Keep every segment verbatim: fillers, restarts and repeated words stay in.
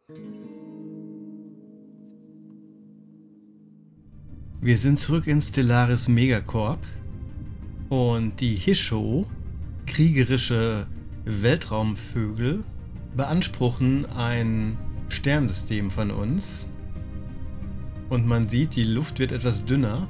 Wir sind zurück in Stellaris Megacorp und die Hisho, kriegerische Weltraumvögel, beanspruchen ein Sternsystem von uns. Und man sieht, die Luft wird etwas dünner.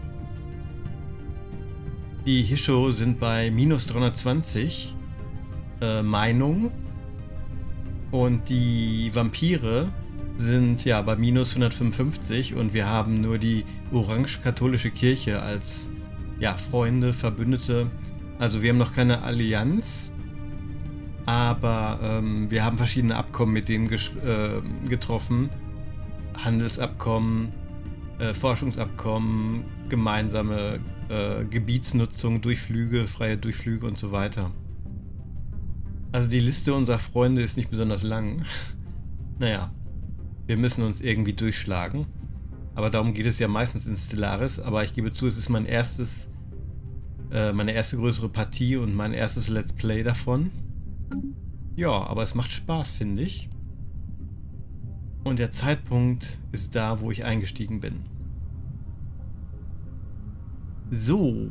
Die Hisho sind bei minus dreihundertzwanzig äh, Meinung und die Vampire sind ja bei minus hundertfünfundfünfzig und wir haben nur die orange-katholische Kirche als ja, Freunde, Verbündete. Also wir haben noch keine Allianz, aber ähm, wir haben verschiedene Abkommen mit denen äh, getroffen. Handelsabkommen, äh, Forschungsabkommen, gemeinsame äh, Gebietsnutzung, Durchflüge, freie Durchflüge und so weiter. Also die Liste unserer Freunde ist nicht besonders lang. Naja. Wir müssen uns irgendwie durchschlagen. Aber darum geht es ja meistens in Stellaris. Aber ich gebe zu, es ist mein erstes, äh, meine erste größere Partie und mein erstes Let's Play davon. Ja, aber es macht Spaß, finde ich. Und der Zeitpunkt ist da, wo ich eingestiegen bin. So.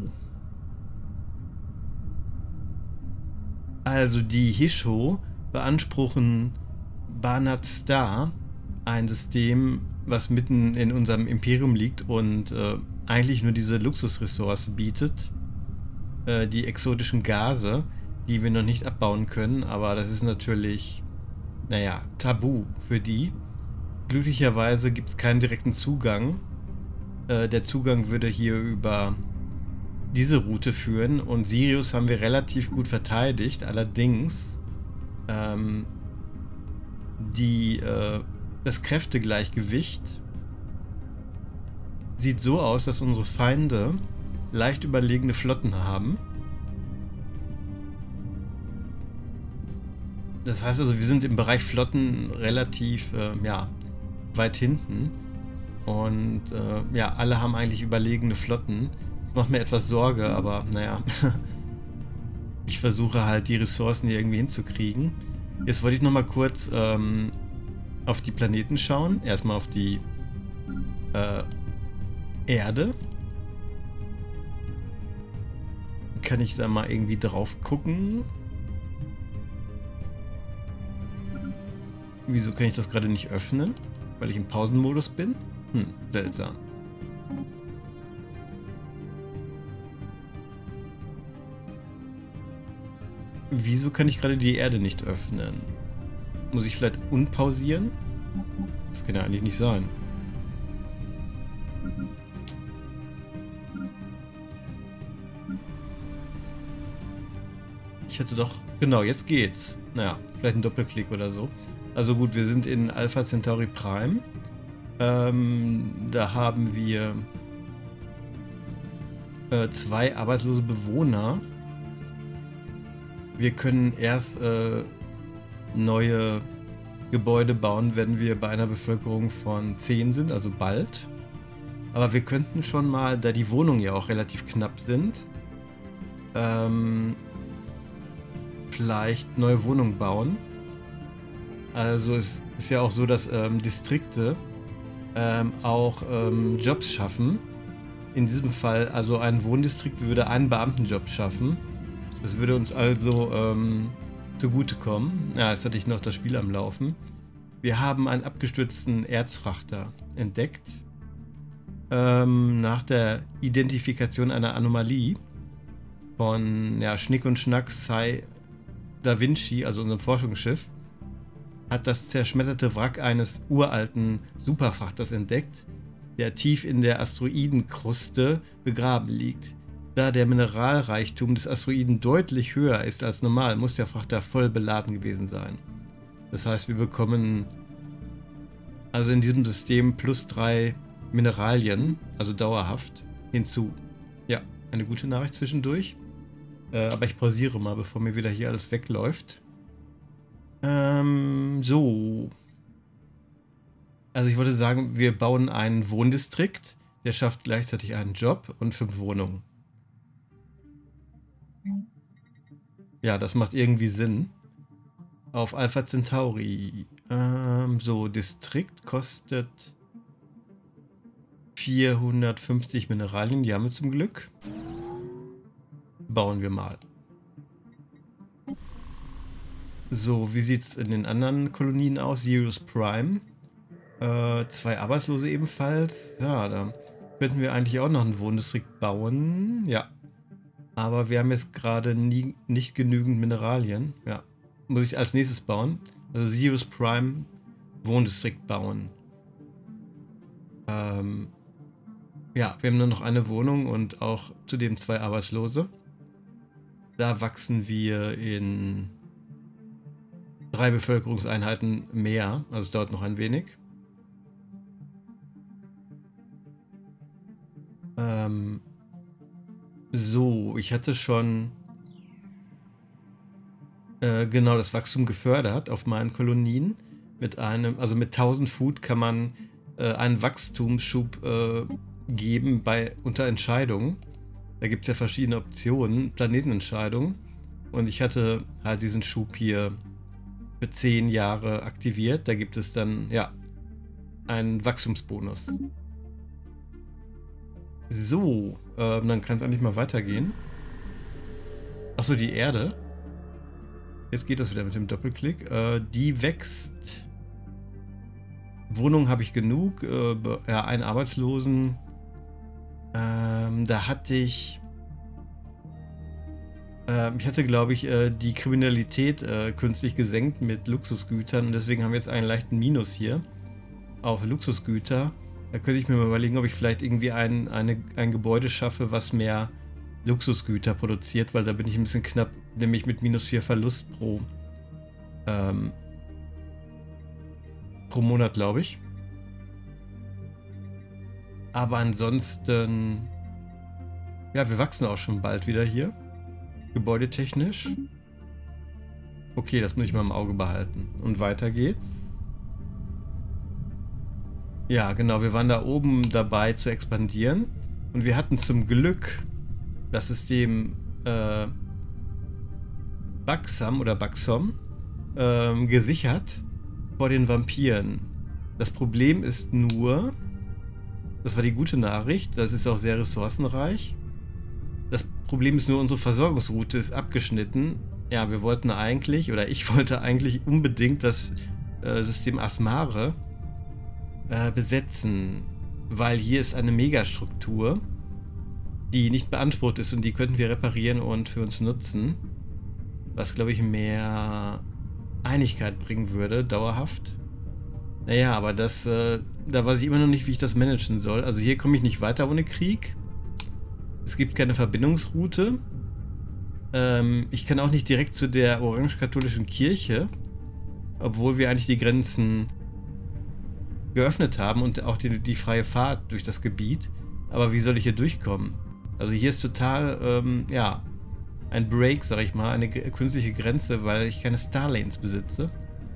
Also die Hisho beanspruchen Banat Star, ein System, was mitten in unserem Imperium liegt und äh, eigentlich nur diese Luxusressource bietet. Äh, die exotischen Gase, die wir noch nicht abbauen können, aber das ist natürlich, naja, tabu für die. Glücklicherweise gibt es keinen direkten Zugang. Äh, der Zugang würde hier über diese Route führen und Sirius haben wir relativ gut verteidigt. Allerdings ähm, die äh, das Kräftegleichgewicht sieht so aus, dass unsere Feinde leicht überlegene Flotten haben. Das heißt also, wir sind im Bereich Flotten relativ äh, ja, weit hinten. Und äh, ja, alle haben eigentlich überlegene Flotten. Das macht mir etwas Sorge, aber naja. Ich versuche halt die Ressourcen hier irgendwie hinzukriegen. Jetzt wollte ich nochmal kurz ähm, auf die Planeten schauen. Erstmal auf die äh, Erde. Kann ich da mal irgendwie drauf gucken? Wieso kann ich das gerade nicht öffnen? Weil ich im Pausenmodus bin? Hm, seltsam. Wieso kann ich gerade die Erde nicht öffnen? Muss ich vielleicht unpausieren? Das kann ja eigentlich nicht sein. Ich hätte doch... Genau, jetzt geht's. Naja, vielleicht ein Doppelklick oder so. Also gut, wir sind in Alpha Centauri Prime. Ähm, da haben wir äh, zwei arbeitslose Bewohner. Wir können erst äh, neue Gebäude bauen, wenn wir bei einer Bevölkerung von zehn sind, also bald. Aber wir könnten schon mal, da die Wohnungen ja auch relativ knapp sind, ähm, vielleicht neue Wohnungen bauen. Also es ist ja auch so, dass ähm, Distrikte ähm, auch ähm, Jobs schaffen. In diesem Fall, also ein Wohndistrikt würde einen Beamtenjob schaffen. Das würde uns also ähm, zugutekommen. Ja, jetzt hatte ich noch das Spiel am Laufen. Wir haben einen abgestürzten Erzfrachter entdeckt. Ähm, nach der Identifikation einer Anomalie von ja, Schnick und Schnack Sai Da Vinci, also unserem Forschungsschiff, hat das zerschmetterte Wrack eines uralten Superfrachters entdeckt, der tief in der Asteroidenkruste begraben liegt. Da der Mineralreichtum des Asteroiden deutlich höher ist als normal, muss der Frachter voll beladen gewesen sein. Das heißt, wir bekommen also in diesem System plus drei Mineralien, also dauerhaft, hinzu. Ja, eine gute Nachricht zwischendurch. Äh, aber ich pausiere mal, bevor mir wieder hier alles wegläuft. Ähm, so. Also ich wollte sagen, wir bauen einen Wohndistrikt, der schafft gleichzeitig einen Job und fünf Wohnungen. Ja, das macht irgendwie Sinn. Auf Alpha Centauri. Ähm, so, Distrikt kostet vierhundertfünfzig Mineralien. Die haben wir zum Glück. Bauen wir mal. So, wie sieht es in den anderen Kolonien aus? Sirius Prime. Äh, zwei Arbeitslose ebenfalls. Ja, da könnten wir eigentlich auch noch einen Wohndistrikt bauen. Ja. Aber wir haben jetzt gerade nie, nicht genügend Mineralien. Ja. Muss ich als nächstes bauen. Also Sirius Prime Wohndistrikt bauen. Ähm, ja, wir haben nur noch eine Wohnung und auch zudem zwei Arbeitslose. Da wachsen wir in drei Bevölkerungseinheiten mehr. Also es dauert noch ein wenig. Ähm, so, ich hatte schon äh, genau das Wachstum gefördert auf meinen Kolonien. Mit einem, also mit tausend Food kann man äh, einen Wachstumsschub äh, geben bei unter Entscheidungen. Da gibt es ja verschiedene Optionen, Planetenentscheidungen. Und ich hatte halt diesen Schub hier für zehn Jahre aktiviert. Da gibt es dann, ja, einen Wachstumsbonus. So, ähm, dann kann es eigentlich mal weitergehen. Achso, die Erde. Jetzt geht das wieder mit dem Doppelklick. Äh, die wächst. Wohnung habe ich genug. Äh, ja, einen Arbeitslosen. Ähm, da hatte ich... Äh, ich hatte, glaube ich, äh, die Kriminalität äh, künstlich gesenkt mit Luxusgütern. Und deswegen haben wir jetzt einen leichten Minus hier auf Luxusgüter. Da könnte ich mir mal überlegen, ob ich vielleicht irgendwie ein, eine, ein Gebäude schaffe, was mehr Luxusgüter produziert, weil da bin ich ein bisschen knapp, nämlich mit minus vier Verlust pro, ähm, pro Monat, glaube ich. Aber ansonsten, ja, wir wachsen auch schon bald wieder hier, gebäudetechnisch. Okay, das muss ich mal im Auge behalten. Und weiter geht's. Ja, genau, wir waren da oben dabei zu expandieren und wir hatten zum Glück das System äh, Buxom oder Buxom äh, gesichert vor den Vampiren. Das Problem ist nur, das war die gute Nachricht, das ist auch sehr ressourcenreich. Das Problem ist nur, unsere Versorgungsroute ist abgeschnitten. Ja, wir wollten eigentlich, oder ich wollte eigentlich unbedingt das äh, System Asmare Äh, besetzen, weil hier ist eine Megastruktur, die nicht beansprucht ist und die könnten wir reparieren und für uns nutzen, was glaube ich mehr Einigkeit bringen würde, dauerhaft. Naja, aber das, äh, da weiß ich immer noch nicht, wie ich das managen soll. Also hier komme ich nicht weiter ohne Krieg. Es gibt keine Verbindungsroute. Ähm, ich kann auch nicht direkt zu der orange-katholischen Kirche, obwohl wir eigentlich die Grenzen geöffnet haben und auch die, die freie Fahrt durch das Gebiet. Aber wie soll ich hier durchkommen? Also hier ist total, ähm, ja, ein Break, sag ich mal, eine künstliche Grenze, weil ich keine Starlanes besitze.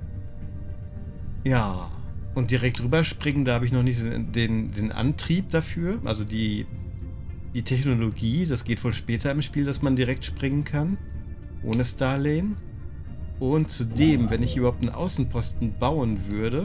Ja, und direkt rüber springen, da habe ich noch nicht den, den Antrieb dafür, also die, die Technologie, das geht wohl später im Spiel, dass man direkt springen kann, ohne Starlane. Und zudem, wenn ich überhaupt einen Außenposten bauen würde,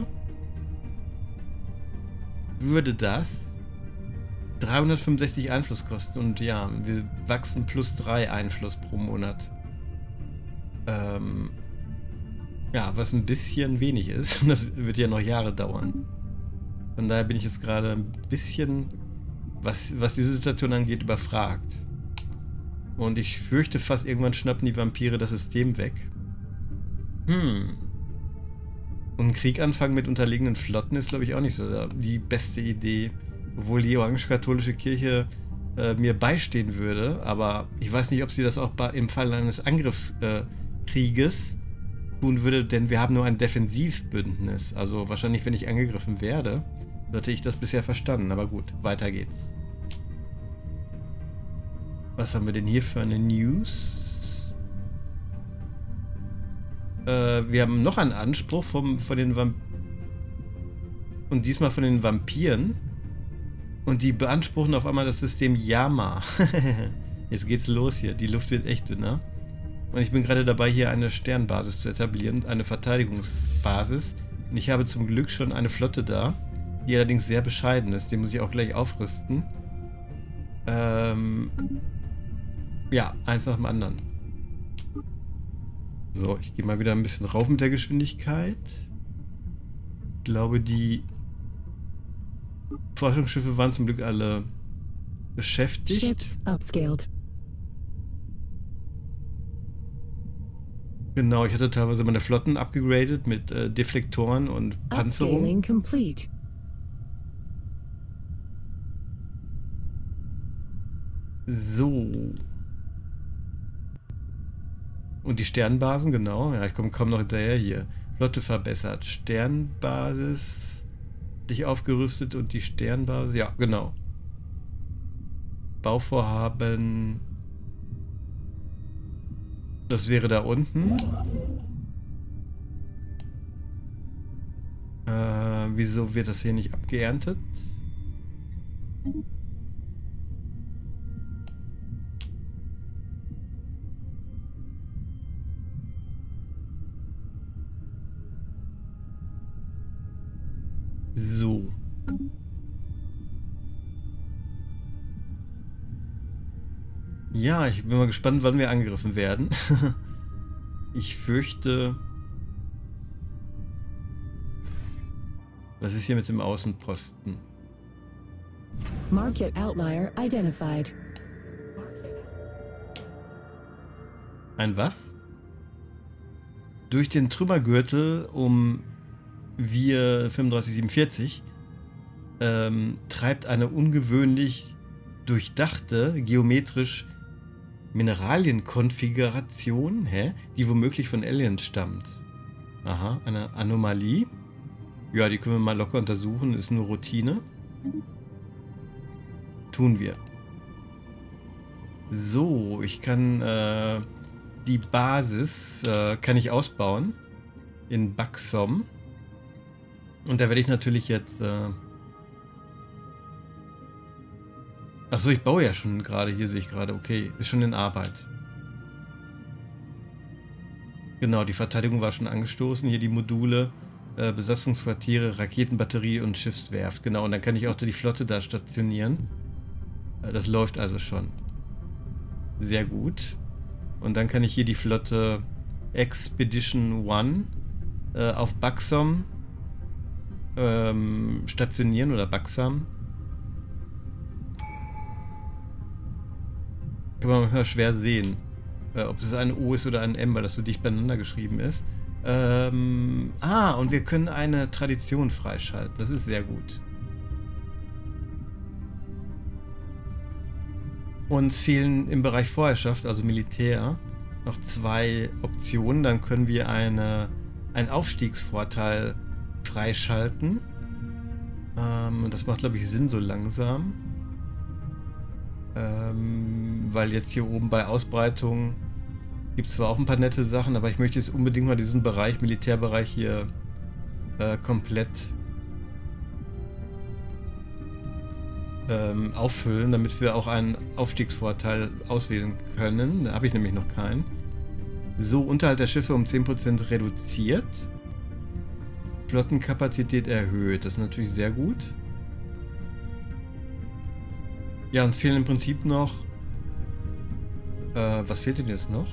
würde das dreihundertfünfundsechzig Einfluss kosten und ja, wir wachsen plus drei Einfluss pro Monat. Ähm, ja, was ein bisschen wenig ist und das wird ja noch Jahre dauern. Von daher bin ich jetzt gerade ein bisschen, was, was diese Situation angeht, überfragt. Und ich fürchte fast, irgendwann schnappen die Vampire das System weg. Hm. Und einen Krieg anfangen mit unterlegenen Flotten ist, glaube ich, auch nicht so die beste Idee. Obwohl die orange-katholische Kirche äh, mir beistehen würde. Aber ich weiß nicht, ob sie das auch bei, im Fall eines Angriffskrieges äh, tun würde, denn wir haben nur ein Defensivbündnis. Also wahrscheinlich, wenn ich angegriffen werde, hatte ich das bisher verstanden. Aber gut, weiter geht's. Was haben wir denn hier für eine News? Wir haben noch einen Anspruch vom, von den Vamp und diesmal von den Vampiren. Und die beanspruchen auf einmal das System Yama. Jetzt geht's los hier. Die Luft wird echt dünner. Und ich bin gerade dabei, hier eine Sternbasis zu etablieren. Eine Verteidigungsbasis. Und ich habe zum Glück schon eine Flotte da, die allerdings sehr bescheiden ist. Die muss ich auch gleich aufrüsten. Ähm, ja, eins nach dem anderen. So, ich gehe mal wieder ein bisschen rauf mit der Geschwindigkeit. Ich glaube, die Forschungsschiffe waren zum Glück alle beschäftigt. Ships upscaled. Genau, ich hatte teilweise meine Flotten abgegradet mit äh, Deflektoren und Panzerung. Upscaling complete. So. Und die Sternbasen, genau. Ja, ich komme kaum noch hinterher hier. Flotte verbessert. Sternbasis. Dich aufgerüstet und die Sternbasis. Ja, genau. Bauvorhaben. Das wäre da unten. Äh, wieso wird das hier nicht abgeerntet? So. Ja, ich bin mal gespannt, wann wir angegriffen werden. Ich fürchte... Was ist hier mit dem Außenposten? Market outlier identified. Ein was? Durch den Trümmergürtel um Wir fünfunddreißig siebenundvierzig ähm, treibt eine ungewöhnlich durchdachte, geometrisch Mineralienkonfiguration, hä? Die womöglich von Aliens stammt. Aha, eine Anomalie. Ja, die können wir mal locker untersuchen, ist nur Routine. Tun wir. So, ich kann äh, die Basis äh, kann ich ausbauen in Buxom. Und da werde ich natürlich jetzt... Äh Achso, ich baue ja schon gerade. Hier sehe ich gerade. Okay, ist schon in Arbeit. Genau, die Verteidigung war schon angestoßen. Hier die Module, äh, Besatzungsquartiere, Raketenbatterie und Schiffswerft. Genau, und dann kann ich auch die Flotte da stationieren. Äh, das läuft also schon. Sehr gut. Und dann kann ich hier die Flotte Expedition One äh, auf Buxom ähm, stationieren oder Buxom. Kann man manchmal schwer sehen, äh, ob es ein O ist oder ein M, weil das so dicht beieinander geschrieben ist. Ähm, ah, und wir können eine Tradition freischalten. Das ist sehr gut. Uns fehlen im Bereich Vorherrschaft, also Militär, noch zwei Optionen. Dann können wir eine, einen Aufstiegsvorteil freischalten. Ähm, das macht, glaube ich, Sinn so langsam. Ähm, weil jetzt hier oben bei Ausbreitung gibt es zwar auch ein paar nette Sachen, aber ich möchte jetzt unbedingt mal diesen Bereich, Militärbereich hier äh, komplett ähm, auffüllen, damit wir auch einen Aufstiegsvorteil auswählen können. Da habe ich nämlich noch keinen. So, Unterhalt der Schiffe um zehn Prozent reduziert. Flottenkapazität erhöht. Das ist natürlich sehr gut. Ja, uns fehlen im Prinzip noch... Äh, was fehlt denn jetzt noch?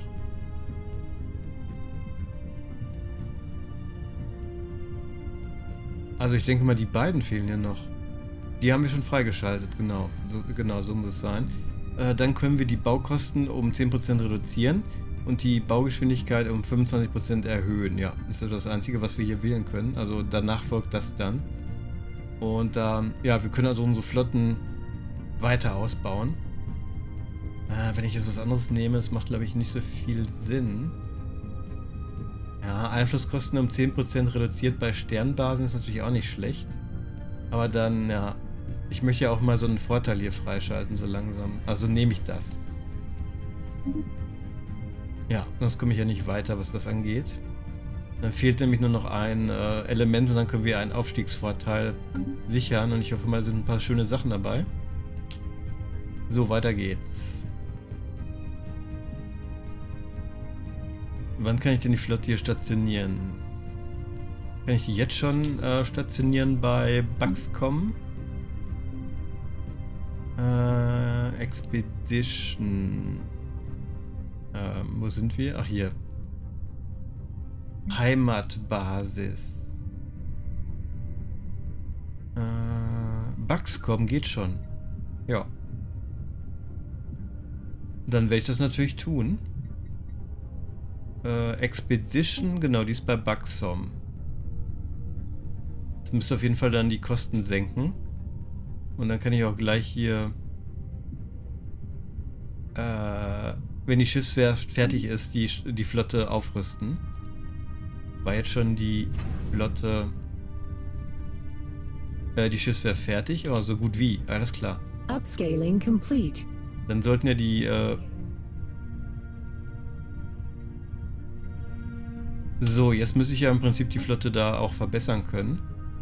Also ich denke mal, die beiden fehlen ja noch. Die haben wir schon freigeschaltet, genau. So, genau, so muss es sein. Äh, dann können wir die Baukosten um zehn Prozent reduzieren und die Baugeschwindigkeit um fünfundzwanzig Prozent erhöhen. Ja, das ist das Einzige, was wir hier wählen können. Also danach folgt das dann. Und ähm, ja, wir können also unsere Flotten weiter ausbauen. Äh, wenn ich jetzt was anderes nehme, das macht, glaube ich, nicht so viel Sinn. Ja, Einflusskosten um zehn Prozent reduziert bei Sternbasen ist natürlich auch nicht schlecht. Aber dann, ja, ich möchte ja auch mal so einen Vorteil hier freischalten, so langsam. Also nehme ich das. Ja, sonst komme ich ja nicht weiter, was das angeht. Dann fehlt nämlich nur noch ein äh, Element und dann können wir einen Aufstiegsvorteil sichern. Und ich hoffe mal, da sind ein paar schöne Sachen dabei. So, weiter geht's. Wann kann ich denn die Flotte hier stationieren? Kann ich die jetzt schon äh, stationieren bei Buxcom? Äh, Expedition. Ähm, wo sind wir? Ach, hier. Heimatbasis. Äh, Buxcom geht schon. Ja. Dann werde ich das natürlich tun. Äh, Expedition, genau, die ist bei Buxom. Das müsste auf jeden Fall dann die Kosten senken. Und dann kann ich auch gleich hier, äh, wenn die Schiffswerft fertig ist, die, die Flotte aufrüsten. War jetzt schon die Flotte, äh, die Schiffswerft fertig? Oh, so gut wie, alles klar. Upscaling complete. Dann sollten ja die, äh, so, jetzt müsste ich ja im Prinzip die Flotte da auch verbessern können.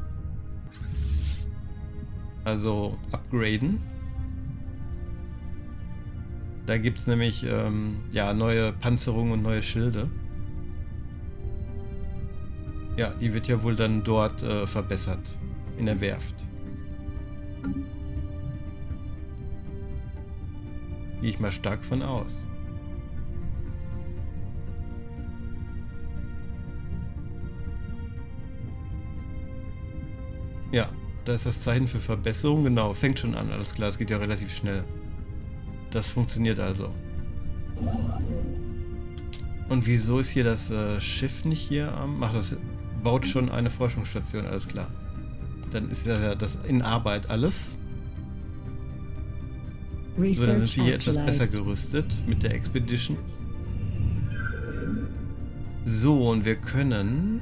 Also upgraden. Da gibt es nämlich ähm, ja, neue Panzerung und neue Schilde. Ja, die wird ja wohl dann dort äh, verbessert. In der Werft. Gehe ich mal stark von aus. Ja, da ist das Zeichen für Verbesserung. Genau, fängt schon an. Alles klar, es geht ja relativ schnell. Das funktioniert also. Und wieso ist hier das äh, Schiff nicht hier am... Ach, das baut schon eine Forschungsstation, alles klar. Dann ist ja das in Arbeit alles. So, dann sind wir hier etwas besser gerüstet mit der Expedition. So, und wir können...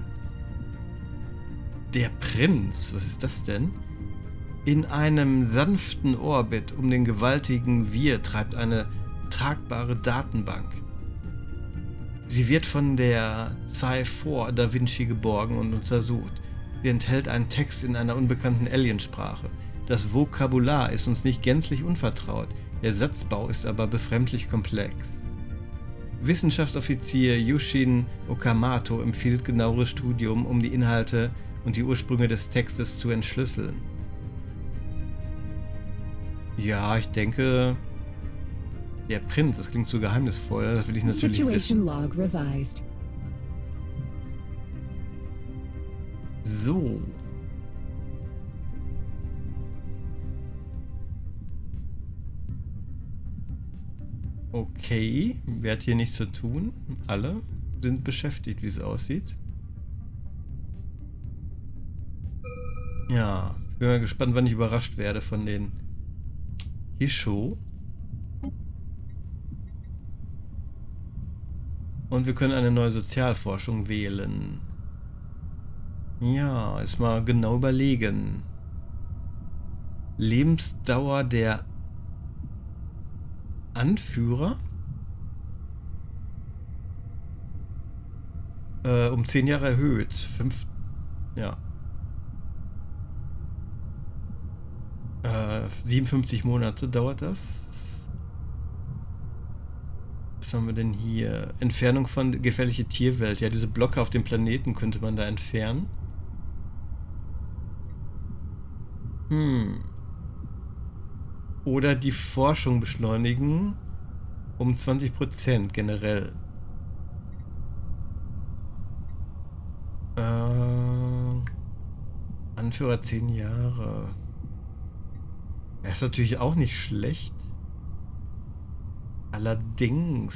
Der Prinz, was ist das denn? In einem sanften Orbit um den gewaltigen Wir treibt eine tragbare Datenbank. Sie wird von der Psi vier Da Vinci geborgen und untersucht. Sie enthält einen Text in einer unbekannten Aliensprache. Das Vokabular ist uns nicht gänzlich unvertraut, der Satzbau ist aber befremdlich komplex. Wissenschaftsoffizier Yushin Okamoto empfiehlt genaueres Studium, um die Inhalte und die Ursprünge des Textes zu entschlüsseln. Ja, ich denke... Der Prinz, das klingt so geheimnisvoll, das will ich natürlich Situation wissen. log revised. So. Okay, wer hat hier nichts zu tun? Alle sind beschäftigt, wie es aussieht. Ja, ich bin mal gespannt, wann ich überrascht werde von den Hisho. Und wir können eine neue Sozialforschung wählen. Ja, jetzt mal genau überlegen. Lebensdauer der Anführer? Äh, um zehn Jahre erhöht. Fünf, ja. Äh, siebenundfünfzig Monate dauert das. Was haben wir denn hier? Entfernung von gefährliche Tierwelt. Ja, diese Blöcke auf dem Planeten könnte man da entfernen. Hm. Oder die Forschung beschleunigen um zwanzig Prozent generell. Äh, Anführer zehn Jahre. Er ist natürlich auch nicht schlecht. Allerdings.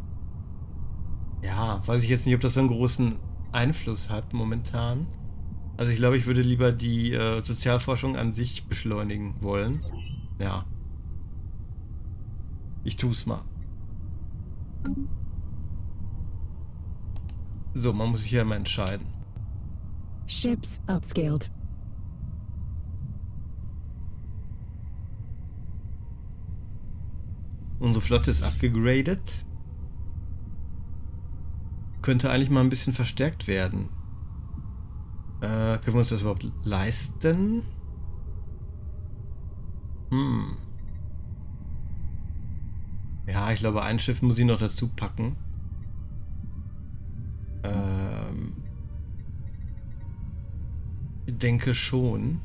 Ja, weiß ich jetzt nicht, ob das so einen großen Einfluss hat momentan. Also ich glaube, ich würde lieber die äh, Sozialforschung an sich beschleunigen wollen. Ja. Ich tue es mal. So, man muss sich ja mal entscheiden. Ships upscaled. Unsere Flotte ist abgegradet. Könnte eigentlich mal ein bisschen verstärkt werden. Äh, können wir uns das überhaupt leisten? Hm. Ja, ich glaube, ein Schiff muss ich noch dazu packen. Ähm. denke schon.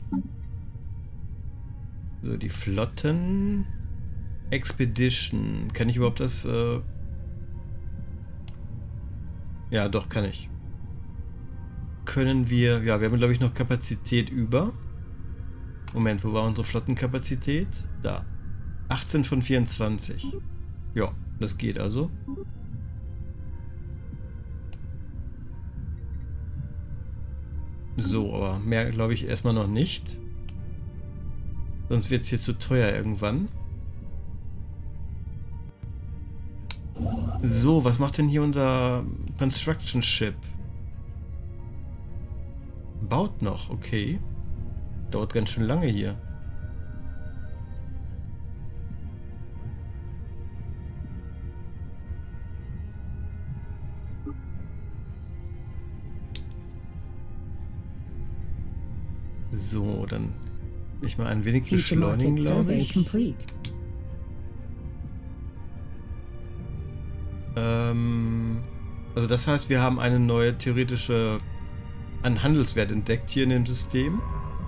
So, die Flotten. Expedition. Kann ich überhaupt das... Äh ja, doch, kann ich. Können wir... Ja, wir haben, glaube ich, noch Kapazität über. Moment, wo war unsere Flottenkapazität? Da. achtzehn von vierundzwanzig. Ja, das geht also. So, aber mehr glaube ich erstmal noch nicht. Sonst wird es hier zu teuer irgendwann. So, was macht denn hier unser Construction Ship? Baut noch, okay. Dauert ganz schön lange hier. So, dann will ich mal ein wenig beschleunigen, glaube ich. Ähm, also das heißt, wir haben eine neue theoretische einen Handelswert entdeckt hier in dem System.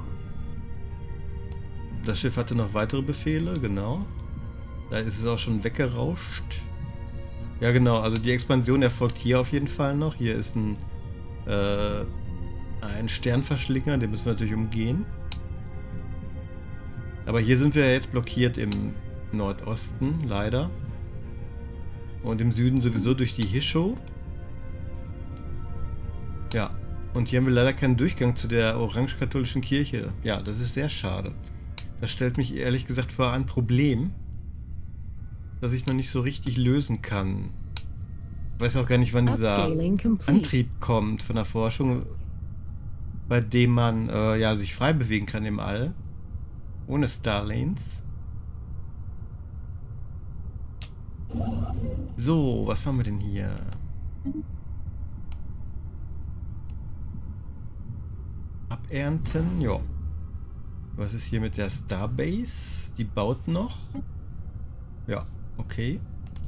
Das Schiff hatte noch weitere Befehle, genau. Da ist es auch schon weggerauscht. Ja genau, also die Expansion erfolgt hier auf jeden Fall noch. Hier ist ein äh, ein Sternverschlinger, den müssen wir natürlich umgehen. Aber hier sind wir jetzt blockiert im Nordosten, leider. Und im Süden sowieso durch die Hisho. Ja, und hier haben wir leider keinen Durchgang zu der orange-katholischen Kirche. Ja, das ist sehr schade. Das stellt mich ehrlich gesagt vor ein Problem, das ich noch nicht so richtig lösen kann. Ich weiß auch gar nicht, wann dieser Antrieb kommt von der Forschung, bei dem man äh, ja, sich frei bewegen kann im All. Ohne Starlanes. So, was haben wir denn hier? Abernten, ja. Was ist hier mit der Starbase? Die baut noch. Ja, okay.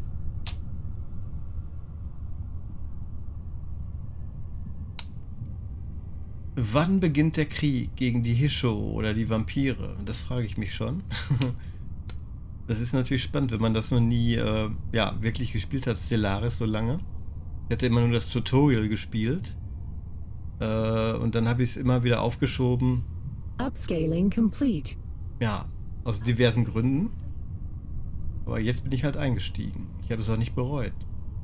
Wann beginnt der Krieg gegen die Hisho oder die Vampire? Das frage ich mich schon. Das ist natürlich spannend, wenn man das noch nie äh, ja, wirklich gespielt hat, Stellaris so lange. Ich hatte immer nur das Tutorial gespielt. Äh, und dann habe ich es immer wieder aufgeschoben. Upscaling complete. Ja, aus diversen Gründen. Aber jetzt bin ich halt eingestiegen. Ich habe es auch nicht bereut.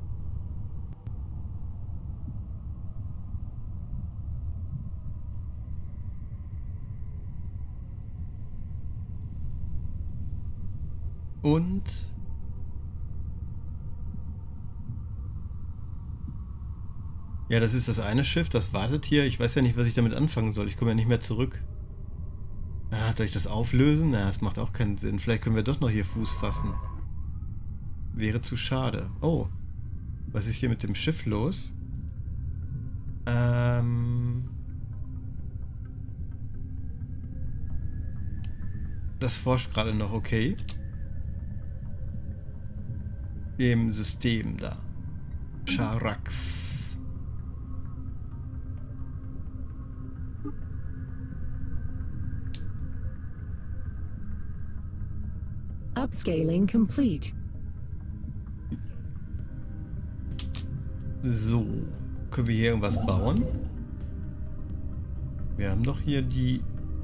Und ja, das ist das eine Schiff, das wartet hier. Ich weiß ja nicht, was ich damit anfangen soll. Ich komme ja nicht mehr zurück. Ah, soll ich das auflösen? Na, das macht auch keinen Sinn. Vielleicht können wir doch noch hier Fuß fassen. Wäre zu schade. Oh, was ist hier mit dem Schiff los? Ähm... Das forscht gerade noch, okay. Im System da. Charax. Upscaling complete. So, können wir hier irgendwas bauen? Wir haben doch hier die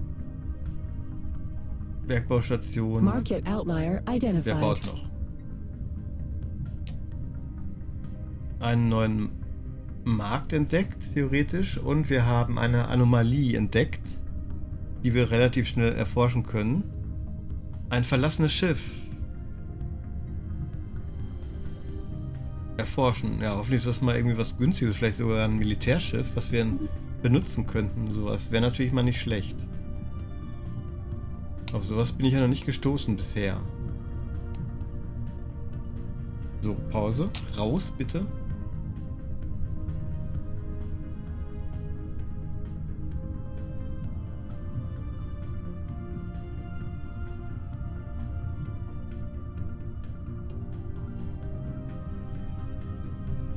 Bergbaustation. Market outlier identified. Wer baut noch? Einen neuen Markt entdeckt, theoretisch, und wir haben eine Anomalie entdeckt, die wir relativ schnell erforschen können. Ein verlassenes Schiff. Erforschen. Ja, hoffentlich ist das mal irgendwie was Günstiges, vielleicht sogar ein Militärschiff, was wir benutzen könnten. Sowas wäre natürlich mal nicht schlecht. Auf sowas bin ich ja noch nicht gestoßen bisher. So, Pause. Raus, bitte.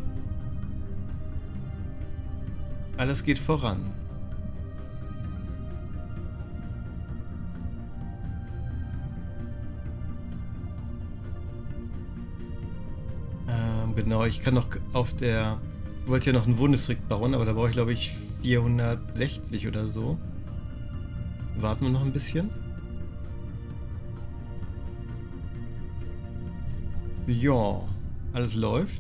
Alles geht voran. genau. Ich kann noch auf der... Ich wollte ja noch einen Wohndistrikt bauen, aber da brauche ich, glaube ich, vierhundertsechzig oder so. Warten wir noch ein bisschen. Ja, alles läuft.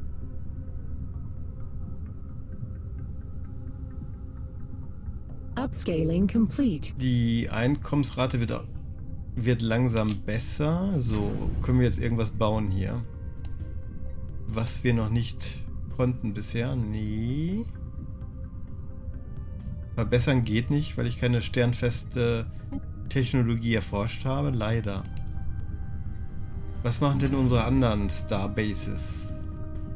Upscaling complete. Die Einkommensrate wird, wird langsam besser. So, können wir jetzt irgendwas bauen hier? Was wir noch nicht konnten bisher? Nee. Verbessern geht nicht, weil ich keine sternfeste Technologie erforscht habe. Leider. Was machen denn unsere anderen Starbases?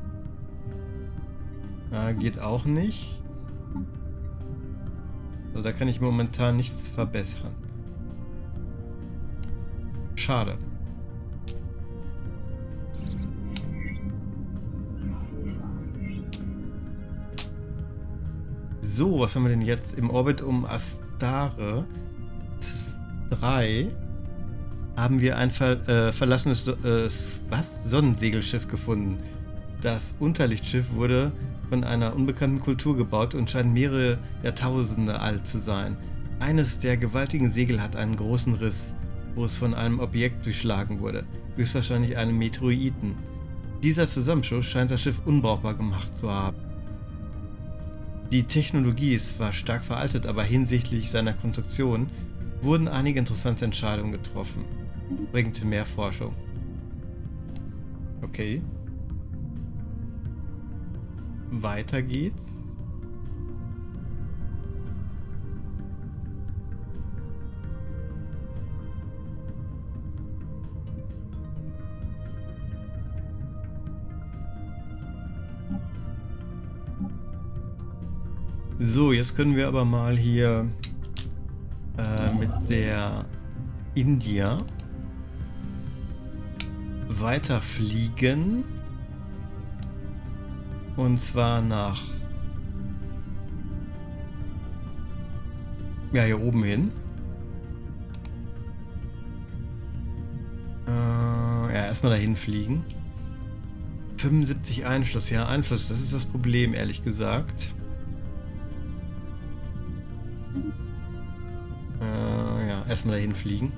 Ah, geht auch nicht. Also da kann ich momentan nichts verbessern. Schade. So, was haben wir denn jetzt? Im Orbit um Astare drei haben wir ein ver äh, verlassenes äh, was? Sonnensegelschiff gefunden. Das Unterlichtschiff wurde von einer unbekannten Kultur gebaut und scheint mehrere Jahrtausende alt zu sein. Eines der gewaltigen Segel hat einen großen Riss, wo es von einem Objekt durchschlagen wurde, höchstwahrscheinlich einem Meteoriten. Dieser Zusammenstoß scheint das Schiff unbrauchbar gemacht zu haben. Die Technologie ist zwar stark veraltet, aber hinsichtlich seiner Konstruktion wurden einige interessante Entscheidungen getroffen. Bringt mehr Forschung. Okay. Weiter geht's. So, jetzt können wir aber mal hier äh, mit der India weiterfliegen. Und zwar nach... Ja, hier oben hin. Äh, ja, erstmal dahin fliegen. fünfundsiebzig Einfluss. Ja, Einfluss, das ist das Problem, ehrlich gesagt. Äh, ja, erstmal dahin fliegen.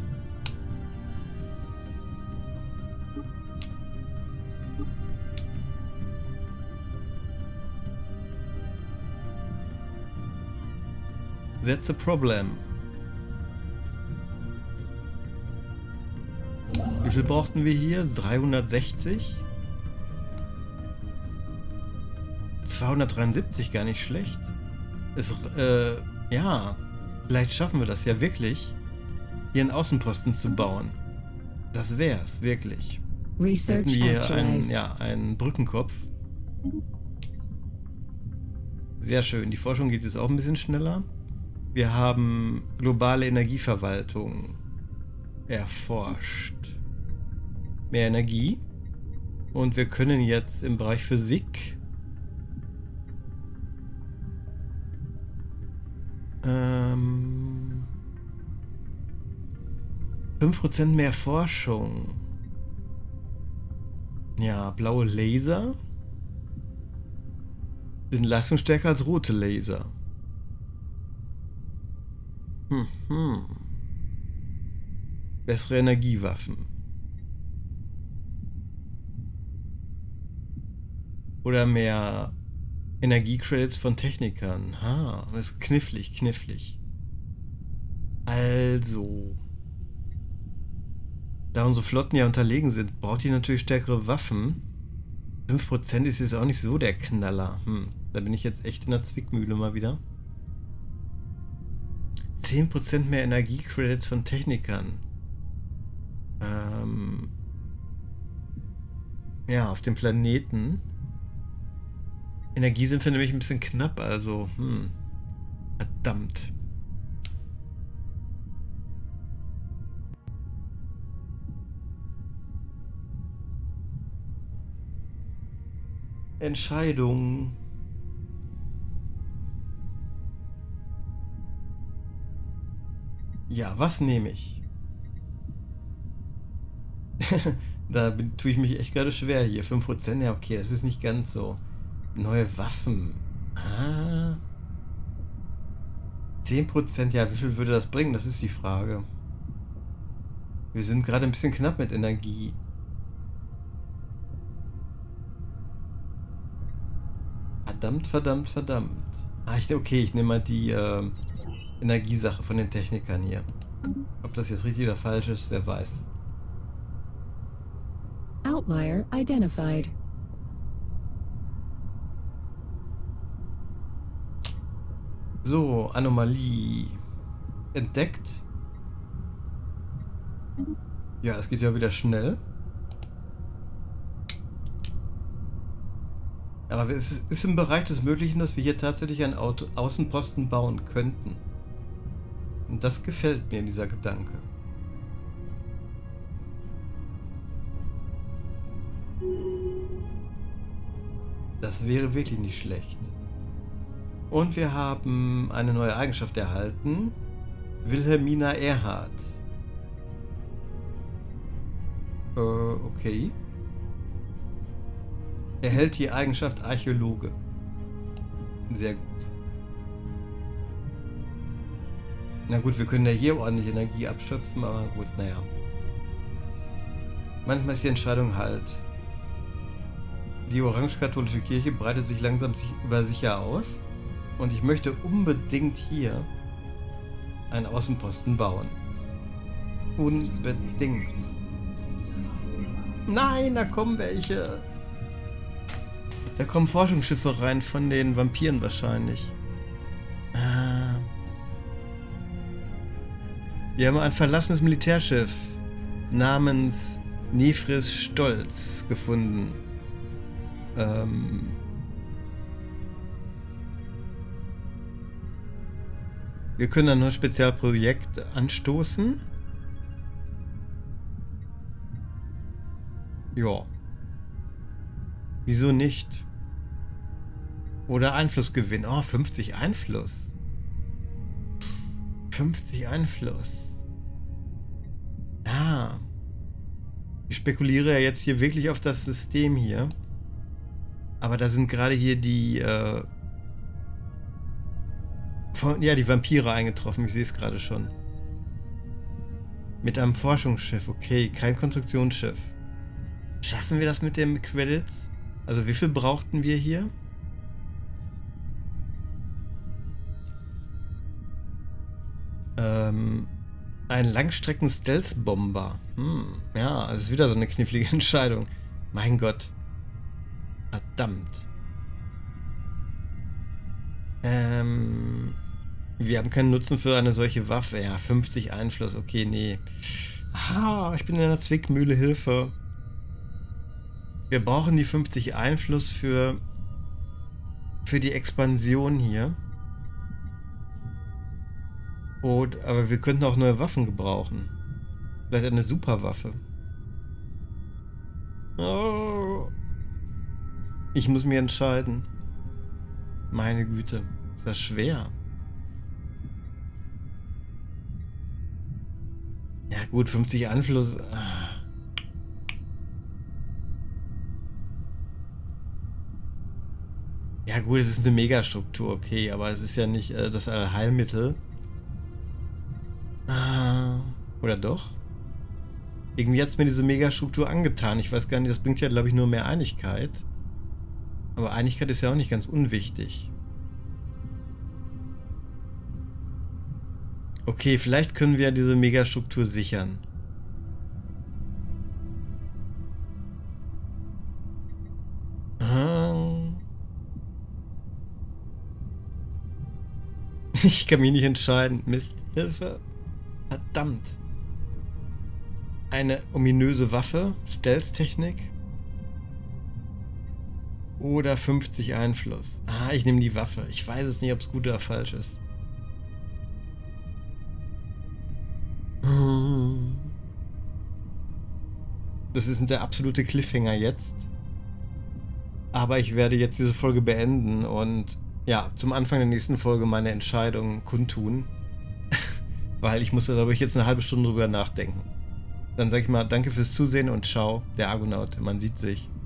That's a problem. Wie viel brauchten wir hier? dreihundertsechzig? zweihundertdreiundsiebzig, gar nicht schlecht. Es, äh, ja, vielleicht schaffen wir das ja wirklich, hier einen Außenposten zu bauen. Das wär's, wirklich. Research Hätten wir einen, actualized. ja, einen Brückenkopf. Sehr schön. Die Forschung geht jetzt auch ein bisschen schneller. Wir haben globale Energieverwaltung erforscht. Mehr Energie. Und wir können jetzt im Bereich Physik ähm, fünf Prozent mehr Forschung. Ja, blaue Laser sind leistungsstärker als rote Laser. Hm, hm. Bessere Energiewaffen. Oder mehr Energiecredits von Technikern. Ha, das ist knifflig, knifflig. Also. Da unsere Flotten ja unterlegen sind, braucht ihr natürlich stärkere Waffen. fünf Prozent ist jetzt auch nicht so der Knaller. Hm, da bin ich jetzt echt in der Zwickmühle mal wieder. zehn Prozent mehr Energiecredits von Technikern. Ähm ja, auf dem Planeten. Energie sind wir nämlich ein bisschen knapp, also, hm. Verdammt. Entscheidung. Ja, was nehme ich? Da bin, tue ich mich echt gerade schwer hier. fünf Prozent, ja okay, das ist nicht ganz so. Neue Waffen. Ah. zehn Prozent, ja, wie viel würde das bringen? Das ist die Frage. Wir sind gerade ein bisschen knapp mit Energie. Verdammt, verdammt, verdammt. Ah, ich, okay, ich nehme mal die äh, Energiesache von den Technikern hier. Ob das jetzt richtig oder falsch ist, wer weiß. Outlier identified. So, Anomalie entdeckt. Ja, es geht ja wieder schnell. Aber es ist im Bereich des Möglichen, dass wir hier tatsächlich einen Auto Außenposten bauen könnten. Und das gefällt mir, dieser Gedanke. Das wäre wirklich nicht schlecht. Und wir haben eine neue Eigenschaft erhalten. Wilhelmina Erhard. Äh, okay. Erhält die Eigenschaft Archäologe. Sehr gut. Na gut, wir können ja hier ordentlich Energie abschöpfen, aber gut, naja. Manchmal ist die Entscheidung halt. Die orange-katholische Kirche breitet sich langsam über sicher aus. Und ich möchte unbedingt hier einen Außenposten bauen. Unbedingt. Nein, da kommen welche. Da kommen Forschungsschiffe rein von den Vampiren wahrscheinlich. Ah. Wir haben ein verlassenes Militärschiff namens Nefris Stolz gefunden. Ähm... Wir können ein neues Spezialprojekt anstoßen. Ja. Wieso nicht? Oder Einfluss gewinnen. Oh, fünfzig Einfluss. fünfzig Einfluss. Ja. Ich spekuliere ja jetzt hier wirklich auf das System hier. Aber da sind gerade hier die... Äh, Von, ja, die Vampire eingetroffen, ich sehe es gerade schon. Mit einem Forschungsschiff, okay, kein Konstruktionsschiff. Schaffen wir das mit den Credits? Also wie viel brauchten wir hier? Ähm, ein Langstrecken-Stealth-Bomber. Hm, ja, das ist wieder so eine knifflige Entscheidung. Mein Gott. Verdammt. Ähm... Wir haben keinen Nutzen für eine solche Waffe. Ja, fünfzig Einfluss. Okay, nee. Ah, ich bin in einer Zwickmühle. Hilfe. Wir brauchen die fünfzig Einfluss für für die Expansion hier. Und, aber wir könnten auch neue Waffen gebrauchen. Vielleicht eine Superwaffe. Oh. Ich muss mich entscheiden. Meine Güte. Ist das schwer. Ja gut, fünfzig Einfluss. Ah. Ja gut, es ist eine Megastruktur, okay, aber es ist ja nicht äh, das Allheilmittel. Ah. Oder doch? Irgendwie hat es mir diese Megastruktur angetan. Ich weiß gar nicht, das bringt ja, glaube ich, nur mehr Einigkeit. Aber Einigkeit ist ja auch nicht ganz unwichtig. Okay, vielleicht können wir diese Megastruktur sichern. Ich kann mich nicht entscheiden. Mist. Hilfe. Verdammt. Eine ominöse Waffe. Stealth-Technik. Oder fünfzig Einfluss. Ah, ich nehme die Waffe. Ich weiß es nicht, ob es gut oder falsch ist. Das ist der absolute Cliffhanger jetzt. Aber ich werde jetzt diese Folge beenden und ja, zum Anfang der nächsten Folge meine Entscheidung kundtun. Weil ich muss da, glaube ich, jetzt eine halbe Stunde drüber nachdenken. dann sage ich mal danke fürs Zusehen und ciao, der Argonaut. Man sieht sich.